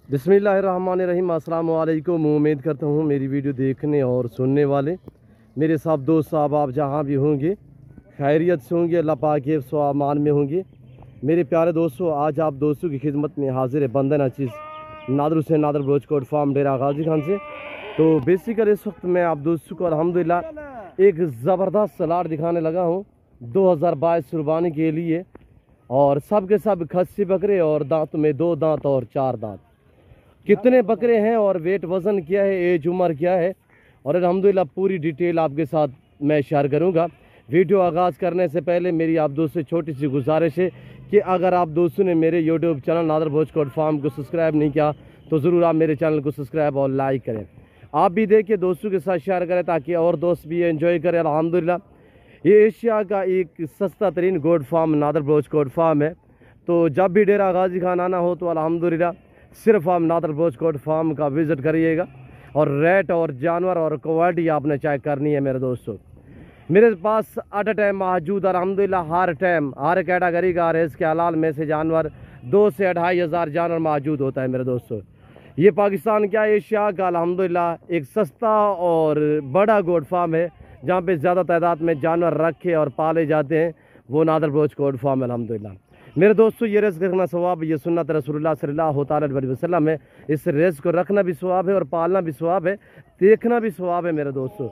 बिस्मिल्लाहिर्रहमानिर्रहीम। अस्सलाम वालेकुम। उम्मीद करता हूँ मेरी वीडियो देखने और सुनने वाले मेरे सब दोस्त साहब आप जहाँ भी होंगे खैरियत से होंगे, अल्लाह पाक के स्वामान में होंगे। मेरे प्यारे दोस्तों, आज आप दोस्तों की खिदमत में हाजिर है बंदन अचीज़ नादर हुसैन नादर बलोच कोट फार्म डेरा गाजी खान से। तो बेसिकली इस वक्त मैं आप दोस्तों को अल्हम्दुलिल्लाह एक ज़बरदस्त सलाड दिखाने लगा हूँ 2022 कुर्बानी के लिए। और सब के सब खस्सी बकरे और दांत में 2 दांत और 4 दांत। कितने बकरे हैं और वेट वज़न क्या है, एज उम्र क्या है, और अल्हम्दुलिल्लाह पूरी डिटेल आपके साथ मैं शेयर करूंगा। वीडियो आगाज़ करने से पहले मेरी आप दोस्तों से छोटी सी गुजारिश है कि अगर आप दोस्तों ने मेरे YouTube channel Nadir Baloch goat farm को सब्सक्राइब नहीं किया तो ज़रूर आप मेरे चैनल को सब्सक्राइब और लाइक करें। आप भी देखिए, दोस्तों के साथ शेयर करें ताकि और दोस्त भी एंजॉय करें। अल्हम्दुलिल्लाह ये एशिया का एक सस्ता तरीन goat farm Nadir Baloch goat farm है। तो जब भी डेरा गाजी खान आना हो तो अल्हम्दुलिल्लाह सिर्फ आप नादर बलोच कोट फार्म का विज़िट करिएगा और रेट और जानवर और क्वालिटी आपने चेक करनी है। मेरे दोस्तों, मेरे पास एट टाइम मौजूद अल्हम्दुलिल्लाह हर टाइम हर कैटेगरी का रेस के हलाल में से जानवर 2 से 2.5 हज़ार जानवर मौजूद होता है। मेरे दोस्तों, ये पाकिस्तान क्या एशिया का अल्हम्दुलिल्लाह एक सस्ता और बड़ा गोट फार्म है जहाँ पे ज़्यादा तादाद में जानवर रखे और पाले जाते हैं, वो नादर बलोच कोट फार्म है अल्हम्दुलिल्लाह। मेरे दोस्तों, ये रेस रखना सवाब, ये सुन्नत रसूलुल्लाह सल्लल्लाहु अलैहि वसल्लम है। इस रेस को रखना भी सवाब है और पालना भी सवाब है, देखना भी सवाब है। मेरे दोस्तों,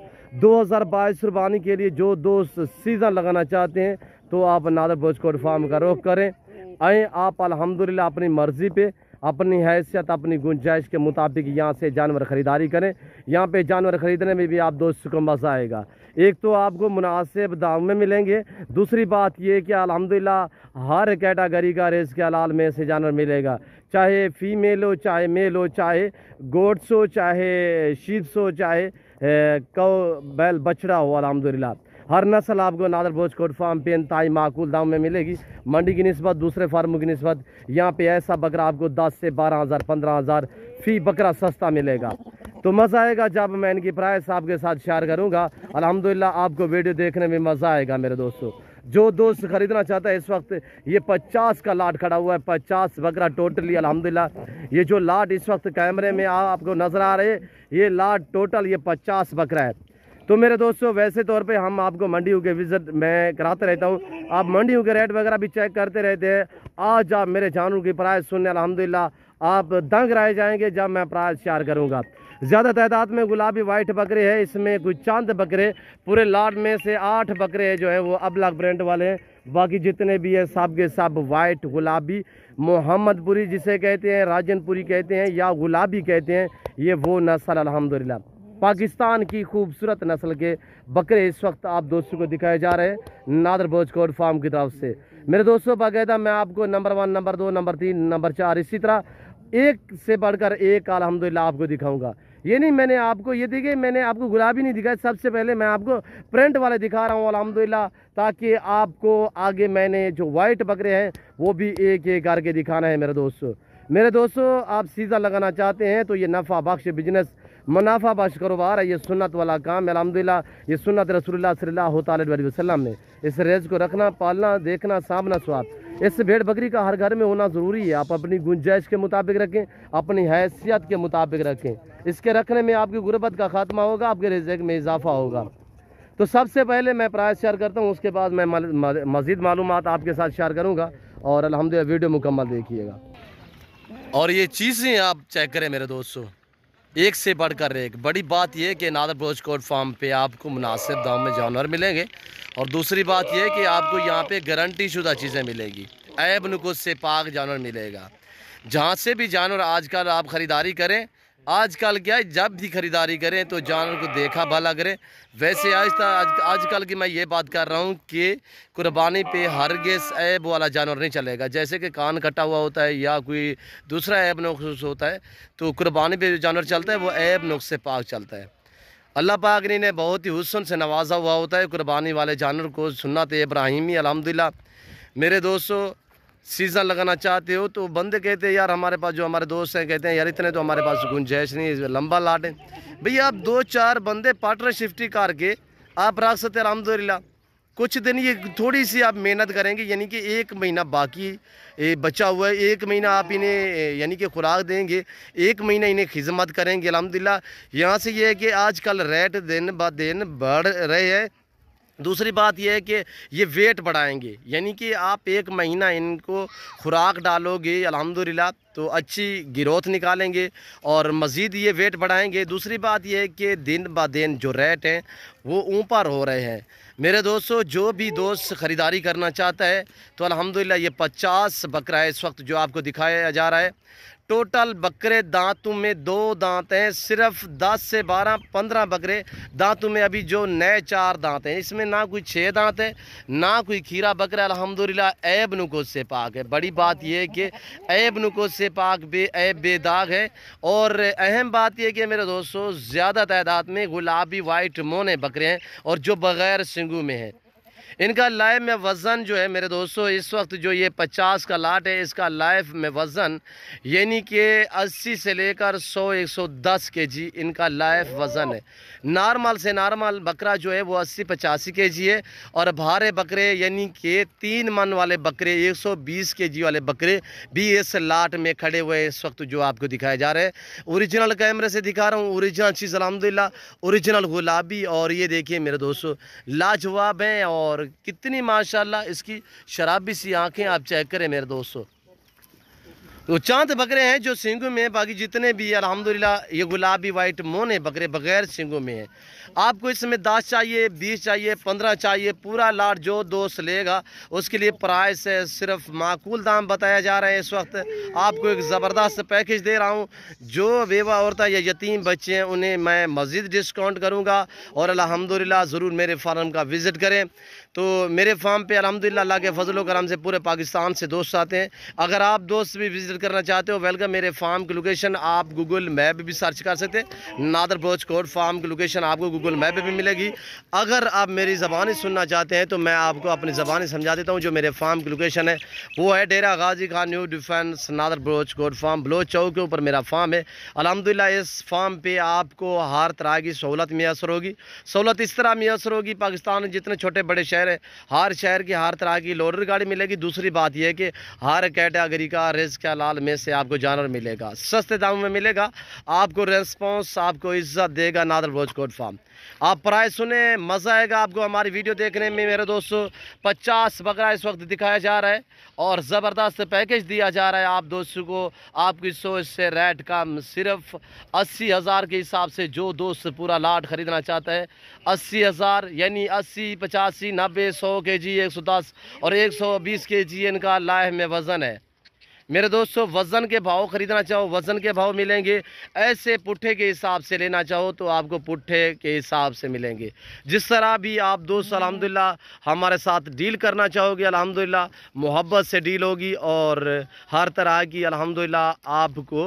2022 कुर्बानी के लिए जो दोस्त सीज़न लगाना चाहते हैं तो आप नादर बलोच कोट फार्म का रुख करें। आए आप अल्हम्दुलिल्लाह अपनी मर्ज़ी पे, अपनी हैसियत, अपनी गुंजाइश के मुताबिक यहाँ से जानवर ख़रीदारी करें। यहाँ पे जानवर ख़रीदने में भी आप दोस्तों को मज़ा आएगा। एक तो आपको मुनासिब दाम में मिलेंगे, दूसरी बात ये कि अल्हम्दुलिल्लाह हर कैटेगरी का रेस के हलाल में से जानवर मिलेगा, चाहे फीमेल हो, चाहे मेल हो, चाहे गोट्स हो, चाहे शीप्स हो, चाहे कौ बैल बछड़ा हो। अल्हम्दुलिल्लाह हर नस्ल आपको नादर बलोच कोट फार्म पे इंतहाई माकूल दाम में मिलेगी। मंडी की निस्बत, दूसरे फार्मों की निस्बत यहाँ पे ऐसा बकरा आपको 10 से 12 हज़ार 15 हज़ार फी बकरा सस्ता मिलेगा। तो मज़ा आएगा जब मैं इनकी प्राइस आपके साथ शेयर करूँगा। अल्हम्दुलिल्लाह आपको वीडियो देखने में मज़ा आएगा। मेरे दोस्तों, जो दोस्त ख़रीदना चाहता है इस वक्त ये 50 का लाट खड़ा हुआ है, 50 बकरा टोटली। अल्हम्दुलिल्लाह ये जो लाट इस वक्त कैमरे में आपको नज़र आ रहे हैं, ये लाट टोटल ये 50 बकरा है। तो मेरे दोस्तों, वैसे तौर पे हम आपको मंडियों के विज़िट मैं कराते रहता हूँ, आप मंडियों के रेट वगैरह भी चेक करते रहते हैं। आज आप मेरे जानवरों की प्राइस सुनने अल्हम्दुलिल्लाह आप दंग रह जाएंगे जब मैं प्राइस शेयर करूँगा। ज़्यादा तादाद में गुलाबी वाइट बकरे हैं, इसमें कुछ चांद बकरे, पूरे लाट में से 8 बकरे जो हैं वो अबलग ब्रांड वाले हैं। बाकी जितने भी है सब के सब वाइट गुलाबी मोहम्मदपुरी जिसे कहते हैं, राजनपुरी कहते हैं या गुलाबी कहते हैं, ये वो नस्ल अल्हम्दुलिल्लाह पाकिस्तान की खूबसूरत नस्ल के बकरे इस वक्त आप दोस्तों को दिखाए जा रहे हैं नादर बलोच कोट फार्म की तरफ से। मेरे दोस्तों, बाकायदा मैं आपको नंबर 1, नंबर 2, नंबर 3, नंबर 4 इसी तरह एक से बढ़कर एक अल्हम्दुलिल्लाह आपको दिखाऊंगा। ये नहीं मैंने आपको ये देखिए, मैंने आपको गुलाबी नहीं दिखाया, सबसे पहले मैं आपको प्रिंट वाले दिखा रहा हूँ अल्हम्दुलिल्लाह, ताकि आपको आगे मैंने जो वाइट बकरे हैं वो भी एक एक करके दिखाना है। मेरे दोस्तों, आप सीज़न लगाना चाहते हैं तो ये नफ़ा बख्श बिजनेस, मुनाफा बख्श कारोबार है, ये सुन्नत वाला काम है। अल्हम्दुलिल्लाह ये सुन्नत रसूलुल्लाह सल्लल्लाहु अलैहि वसल्लम ने इस रेस को रखना, पालना, देखना, सामना स्वाब। इस भेड़ बकरी का हर घर में होना ज़रूरी है। आप अपनी गुंजाइश के मुताबिक रखें, अपनी हैसियत के मुताबिक रखें। इसके रखने में आपकी गुर्बत का खात्मा होगा, आपके रिज़्क़ में इजाफा होगा। तो सबसे पहले मैं प्राइस शेयर करता हूँ, उसके बाद मैं मज़ीद मालूमात आपके साथ शेयर करूँगा। और अल्हम्दुलिल्लाह वीडियो मुकम्मल देखिएगा और ये चीज़ें आप चेक करें। मेरे दोस्तों, एक से बढ़कर एक बड़ी बात यह है कि नादर बलोच कोट फार्म पे आपको मुनासिब दाम में जानवर मिलेंगे। और दूसरी बात यह है कि आपको यहाँ पे गारंटी शुदा चीज़ें मिलेगी, ऐब नुक़्स से पाक जानवर मिलेगा। जहाँ से भी जानवर आजकल आप ख़रीदारी करें, आजकल क्या है, जब भी ख़रीदारी करें तो जानवर को देखा भला करें। वैसे आजकल की मैं ये बात कर रहा हूँ कि कुर्बानी पे हरगिज़ ऐब वाला जानवर नहीं चलेगा। जैसे कि कान कटा हुआ होता है या कोई दूसरा ऐब नुक़्स होता है, तो कुर्बानी पे जो जानवर चलता है वो ऐब नुक़्स से पाक चलता है। अल्लाह पाक ने बहुत ही हुस्न से नवाजा हुआ होता है कुर्बानी वाले जानवर को, सुन्नत इब्राहिमी। अल्हम्दुलिल्लाह मेरे दोस्तों, सीज़न लगाना चाहते हो तो बंदे कहते हैं यार हमारे पास, जो हमारे दोस्त हैं कहते हैं यार इतने तो हमारे पास गुंजाइश नहीं है, लंबा लाट है। भैया आप 2-4 बंदे पार्टनरशिफ्टी करके आप रख सकते हैं अल्हम्दुलिल्लाह। کچھ دن یہ تھوڑی سی آپ محنت کریں گے، یعنی کہ 1 مہینہ باقی بچا ہوا ہے، 1 مہینہ آپ انہیں یعنی کہ خوراک دیں گے، 1 مہینہ انہیں خدمت کریں گے الحمدللہ۔ یہاں سے یہ ہے کہ آج کل ریٹ دن بہ دن بڑھ رہے ہیں۔ دوسری بات یہ ہے کہ یہ ویٹ بڑھائیں گے، یعنی کہ آپ 1 مہینہ ان کو خوراک ڈالو گے الحمدللہ تو اچھی گروتھ نکالیں گے اور مزید یہ ویٹ بڑھائیں گے۔ دوسری بات یہ ہے کہ دن بہ دن جو ریٹ ہیں وہ اوپر ہو رہے ہیں۔ میرے دوستو، جو بھی دوست خریداری کرنا چاہتا ہے تو الحمدللہ یہ 50 بکرا ہے اس وقت جو آپ کو دکھایا جا رہا ہے۔ ٹوٹل بکرے دانتوں میں 2 دانت ہیں، صرف 10 سے 12 15 بکرے دانتوں میں ابھی جو نئے 4 دانت ہیں، اس میں نہ کوئی 6 دانت ہے نہ کوئی کھیرا بکرا الحمدللہ عیب نکوز سے پاک ہے۔ بڑی بات یہ ہے کہ عیب نکوز سے پاک بے عیب بے داغ ہے۔ اور اہم بات یہ کہ میرے دوستو زیادہ تعداد میں گلابی وائٹ مونے بکرے ہیں اور جو بغیر سنگوں میں ہیں۔ ان کا لائف میں وزن جو ہے میرے دوستو اس وقت جو یہ 50 کا لاٹ ہے، اس کا لائف میں وزن یعنی کہ 80 سے لے کر 100 110 کے جی ان کا لائف وزن ہے۔ نارمل سے نارمل بکرا جو ہے وہ 80 85 کے جی ہے، اور بھارے بکرے یعنی کہ 3 من والے بکرے 120 کے جی والے بکرے بھی اس لاٹ میں کھڑے ہوئے اس وقت جو آپ کو دکھائے جا رہے ہیں۔ اوریجنل کیمرے سے دکھا رہا ہوں، اوریجنل چیز الحمدللہ، اوریجنل گلابی، اور یہ دیکھیے میرے دوستو لاجواب ہیں اور کتنی ماشاءاللہ اس کی شرابی سی آنکھیں آپ چیک کریں میرے دوستو۔ وہ چاند بکرے ہیں جو سنگوں میں، باقی جتنے بھی الحمدللہ یہ گلابی وائٹ مونے بکرے بغیر سنگوں میں ہیں۔ آپ کو اس میں 10 چاہیے، 20 چاہیے، 15 چاہیے، پورا لاٹ جو دوست لے گا اس کے لیے پرائس ہے صرف معقول دام بتایا جا رہا ہے۔ اس وقت آپ کو ایک زبردست پیکیج دے رہا ہوں، جو بیوہ عورتیں یا یتیم بچے ہیں انہیں میں مزید ڈسکاؤنٹ کروں گا، اور الحمدللہ ضرور میرے فارم کا وزٹ کریں۔ تو میرے فارم پہ الحمدللہ اللہ کے فضل و کرم سے پورے پاکستان سے دوست آتے ہیں۔ اگر آپ دوست بھی وزٹ کرنا چاہتے ہو ویلکم، میرے فارم کی لوکیشن آپ گوگل میپ بھی سرچ کر سکتے ہیں، نادر بلوچ کوٹ فارم کی لوکیشن آپ کو گوگل میپ پہ بھی ملے گی۔ اگر آپ میری زبانی سننا چاہتے ہیں تو میں آپ کو اپنی زبانی سمجھا دیتا ہوں۔ جو میرے فارم کی لوکیشن ہے وہ ہے Dera Ghazi Khan new defence Nadir Baloch goat farm, Baloch Chowk کے اوپر میرا فارم ہے۔ الحمدللہ اس فارم پہ آپ کو ہر طرح کی سہولت میسر ہوگی۔ سہولت اس طرح میسر ہوگی، پاکستان میں جتنے چھوٹے بڑے شہر ہیں ہر شہر کی ہر طرح کی لوڈر گاڑی ملے گی۔ دوسری بات یہ ہے کہ ہر کیٹیگری کا رزق حلال میں سے آپ کو جانور ملے گا، سستے داموں میں ملے گا، آپ کو ریسپانس، آپ کو عزت دے گا نادر بلوچ کوٹ فارم۔ آپ پرائز سنیں، مزہ آئے گا آپ کو ہماری ویڈیو دیکھنے میں میرے دوستو۔ 50 بکرا اس وقت دکھایا جا رہا ہے اور زبردست پیکیج دیا جا رہا ہے آپ دوستوں کو۔ آپ کی سوچ سے ریٹ کم، صرف 80,000 کے حساب سے جو دوست پورا لاٹ خریدنا چاہتا ہے 80,000 یعنی 80 85 90 100 کے جی 110 اور 120 کے جی ان کا لائف میں وزن ہے۔ میرے دوستو وزن کے بھاؤ خریدنا چاہو وزن کے بھاؤ ملیں گے، ایسے پٹھے کے حساب سے لینا چاہو تو آپ کو پٹھے کے حساب سے ملیں گے۔ جس طرح بھی آپ دوست الحمدللہ ہمارے ساتھ ڈیل کرنا چاہو گے الحمدللہ محبت سے ڈیل ہوگی، اور ہر طرح کی الحمدللہ آپ کو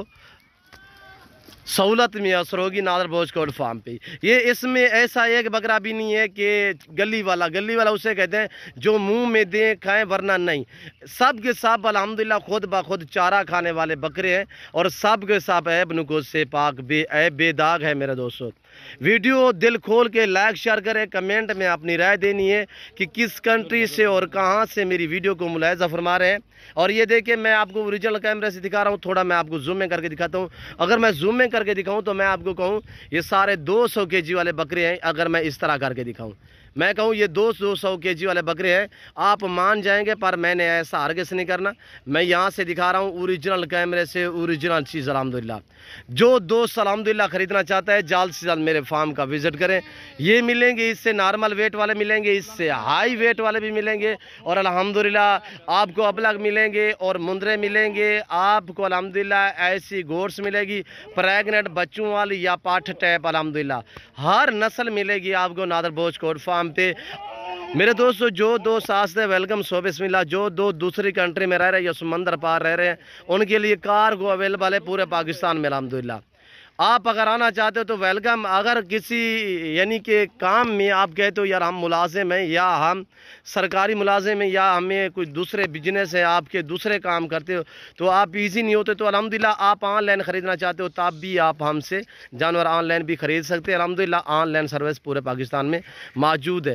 سہولت میسر ہوگی نادر بلوچ کوٹ فارم پہ۔ یہ اس میں ایسا ایک بکرا بھی نہیں ہے کہ گلی والا اسے کہتے ہیں جو منہ میں دیں کھائیں ورنہ نہیں۔ سب کے سب الحمدللہ خود بخود چارہ کھانے والے بکرے ہیں، اور سب کے سب عیب نکوز سے پاک بے عیب بے داغ ہے میرے دوستو۔ ویڈیو دل کھول کے لائک شیئر کریں، کمنٹ میں اپنی رائے دینی ہے کہ کس کنٹری سے اور کہاں سے میری ویڈیو کو ملاحظہ فرما رہے ہیں۔ اور یہ دیکھیں میں آپ کو اوریجنل کیمرے سے دکھا رہا ہوں، تھوڑا میں آپ کو زوم کر کے دکھاتا ہوں۔ اگر میں زوم کر کے دکھاؤں تو میں آپ کو کہوں یہ سارے 200 کے جی والے بکرے ہیں۔ اگر میں اس طرح کر کے دکھاؤں، میں کہوں یہ 200 کے جی والے بکرے ہیں، آپ مان جائیں گے، پر میں نے ایسا ہرگز نہیں کرنا۔ میں یہاں سے دکھا رہا ہوں اوریجنل کیمرے سے، اوریجنل چیز الحمدللہ۔ جو دوست الحمدللہ خریدنا چاہتا ہے جلد سے جلد میرے فارم کا وزٹ کریں۔ یہ ملیں گے، اس سے نارمل ویٹ والے ملیں گے، اس سے ہائی ویٹ والے بھی ملیں گے، اور الحمدللہ آپ کو ابلغ ملیں گے اور مندرے ملیں گے۔ آپ کو الحمدللہ ایسی گورس ملے گی پریگننٹ بچوں والی یا پاٹھ ٹیپ، الحمدللہ ہر نسل ملے گی آپ کو نادر بلوچ کوٹ فارم پہ۔ میرے دوستو جو دوست آستے ویلکم سو بسم اللہ، جو دو دوسری کنٹری میں رہ رہے ہیں یا سمندر پار رہ رہے ہیں ان کے لیے کارگو اویلیبل ہے پورے پاکستان میں الحمدللہ۔ آپ اگر آنا چاہتے ہو تو ویلکم۔ اگر کسی یعنی کہ کام میں آپ کہتے ہو یار ہم ملازم ہیں یا ہم سرکاری ملازم ہیں یا ہمیں کوئی دوسرے بزنس ہے، آپ کے دوسرے کام کرتے ہو تو آپ ایزی نہیں ہوتے، تو الحمدللہ آپ آن لائن خریدنا چاہتے ہو تب بھی آپ ہم سے جانور آن لائن بھی خرید سکتے ہیں۔ الحمدللہ آن لائن سروس پورے پاکستان میں موجود ہے۔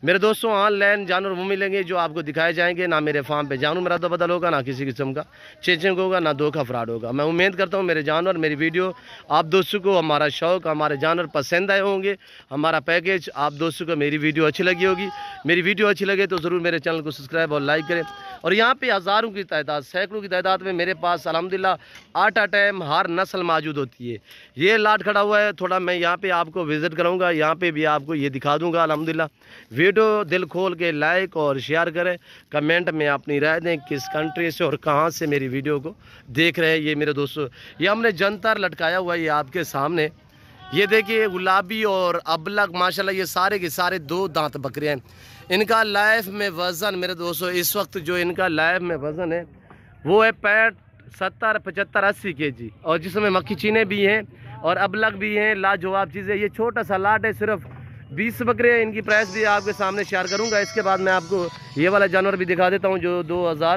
میرے دوستوں آن لائن جانور وہ ملیں گے جو آپ کو دکھائے جائیں گے، نہ میرے فارم پہ جانور میرا بدل ہوگا، نہ کسی قسم کا چینجنگ ہوگا، نہ دھوکہ فراڈ ہوگا۔ میں امید کرتا ہوں میرے جانور، میری ویڈیو آپ دوستوں کو، ہمارا شوق، ہمارے جانور پسند آئے ہوں گے، ہمارا پیکیج آپ دوستوں کو میری ویڈیو اچھی لگی ہوگی۔ میری ویڈیو اچھی لگے تو ضرور میرے چینل کو سبسکرائب اور لائک کریں۔ اور یہاں پہ ہزاروں کی تعداد، سینکڑوں کی تعداد میں میرے پاس الحمدللہ آٹ اے ٹائم ہر نسل موجود ہوتی ہے۔ یہ لاٹ کھڑا ہوا ہے، تھوڑا میں یہاں پہ آپ کو وزٹ کراؤں گا، یہاں پہ بھی آپ کو یہ دکھا دوں گا الحمدللہ۔ ویڈیو دل کھول کے لائک اور شیئر کریں، کمنٹ میں اپنی رائے دیں کس کنٹری سے اور کہاں سے میری ویڈیو کو دیکھ رہے ہیں۔ یہ میرے دوستوں، یہ ہم نے جنتر لٹکایا ہوا ہے، یہ آپ کے سامنے یہ دیکھیے گلابی اور ابلغ ماشاءاللہ یہ سارے کے سارے 2 دانت بکرے ہیں۔ ان کا لائف میں وزن میرے دوستوں اس وقت جو ان کا لائف میں وزن ہے وہ ہے 70 75 80 kg، اور جس میں مکھی چینے بھی ہیں اور ابلغ بھی ہیں، لاجواب چیزیں۔ یہ چھوٹا سا لاٹ ہے، صرف 20 بکرے ہیں۔ ان کی پرائس بھی آپ کے سامنے شیئر کروں گا۔ اس کے بعد میں آپ کو یہ والا جانور بھی دکھا دیتا ہوں جو 2000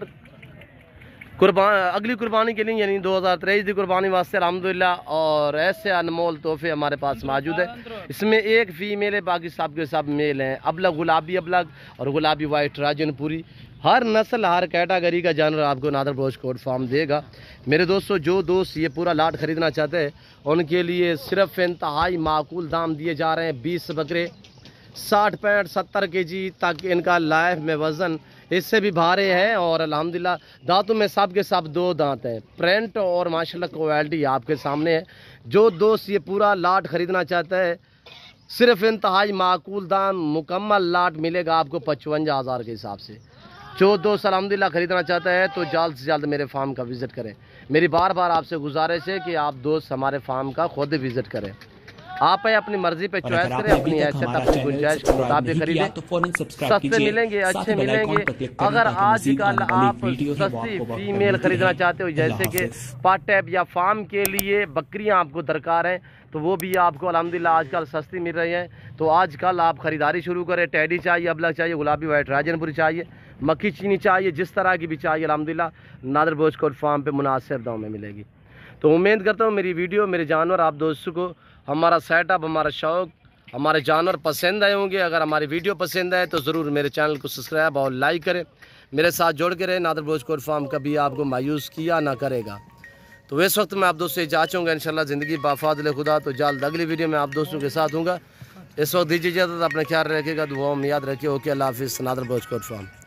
اگلی قربانی کے لیے یعنی 2023 کی قربانی واسطے الحمدللہ، اور ایسے انمول تحفے ہمارے پاس موجود ہے۔ اس میں ایک فیمیل ہے، باقی سب کے سب میل ہیں۔ ابلغ گلابی ابلغ اور گلابی وائٹ راجن پوری، ہر نسل ہر کیٹاگری کا جانور آپ کو نادر بلوچ کوٹ فارم دے گا۔ میرے دوستوں جو دوست یہ پورا لاٹ خریدنا چاہتے ہیں ان کے لیے صرف انتہائی معقول دام دیے جا رہے ہیں۔ 20 بکرے 60 65 70 kg تک ان کا لائف میں وزن اس سے بھی بھارے ہے، اور الحمدللہ دانتوں میں سب کے سب 2 دانت ہیں۔ پرنٹ اور ماشاءاللہ کوالٹی آپ کے سامنے ہے۔ جو دوست یہ پورا لاٹ خریدنا چاہتا ہے صرف انتہائی معقول دام، مکمل لاٹ ملے گا آپ کو 55,000 کے حساب سے۔ جو دوست الحمدللہ خریدنا چاہتا ہے تو جلد سے جلد میرے فارم کا وزٹ کریں۔ میری بار بار آپ سے گزارش ہے کہ آپ دوست ہمارے فارم کا خود وزٹ کریں۔ آپ اپنی مرضی پہ چوائس کریں، اپنی حیثیت اپنی گنجائش کے مطابق خریدیں۔ سستے ملیں گے، اچھے ملیں گے۔ اگر آج کل آپ سستی فیمیل خریدنا چاہتے ہو، جیسے کہ پارٹ ٹائپ یا فارم کے لیے بکریاں آپ کو درکار ہیں، تو وہ بھی آپ کو الحمدللہ آج کل سستی مل رہی ہیں۔ تو آج کل آپ خریداری شروع کریں۔ ٹیڈی چاہیے، ابلغ چاہیے، گلابی وائٹ راجن پوری چاہیے، مکھی چینی چاہیے، جس طرح کی بھی چاہیے الحمدللہ نادر بلوچ کوٹ فارم پہ مناسب داموں میں ملے گی۔ تو امید کرتا ہوں میری ویڈیو، میرے جانور آپ دوستوں کو، ہمارا سیٹ اپ، ہمارا شوق، ہمارے جانور پسند آئے ہوں گے۔ اگر ہماری ویڈیو پسند آئے تو ضرور میرے چینل کو سبسکرائب اور لائک کریں، میرے ساتھ جوڑ کے رہے۔ نادر بلوچ کوٹ فارم کبھی آپ کو مایوس کیا نہ کرے گا۔ تو اس وقت میں آپ دوستوں سے اجازت چاہوں گا، انشاءاللہ زندگی بافاضل خدا، تو جلد اگلی ویڈیو میں آپ دوستوں کے ساتھ ہوں گا۔ اس وقت دیجیے اجازت، اپنا خیال رکھے گا، دعاؤں میں یاد رکھیے۔ اوکے، اللہ حافظ۔ Nadir Baloch goat form.